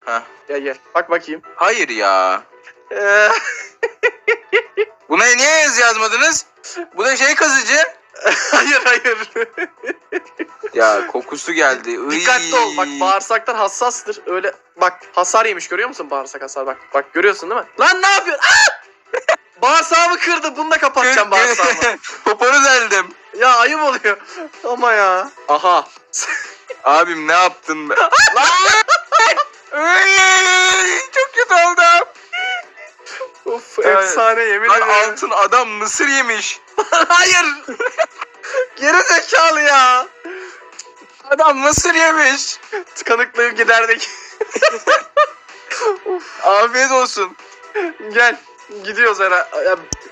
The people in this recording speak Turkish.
Heh. Gel gel. Bak bakayım. Hayır ya. Ee, Buna niye yazmadınız? Bu da şey kazıcı. hayır. Ya kokusu geldi. Dikkatli ol. Bak Iy. bağırsaklar hassastır. Öyle bak hasar yemiş görüyor musun bağırsak hasar bak. Bak görüyorsun değil mi? Lan ne yapıyorsun? Aa! Bağırsağımı kırdı. Bunu da kapatacağım bağırsağımı. Poponu deldim. Ya ayıp oluyor. Ama ya. Aha. Abim ne yaptın be? Lan! Iy, çok kötü oldum. Of efsane yemin Lan ederim. altın adam mısır yemiş. Hayır. Geri zekalı ya. Adam mısır yemiş. Tıkanıklığı giderdik. Afiyet olsun. Gel. Gidiyoruz Era. Ya,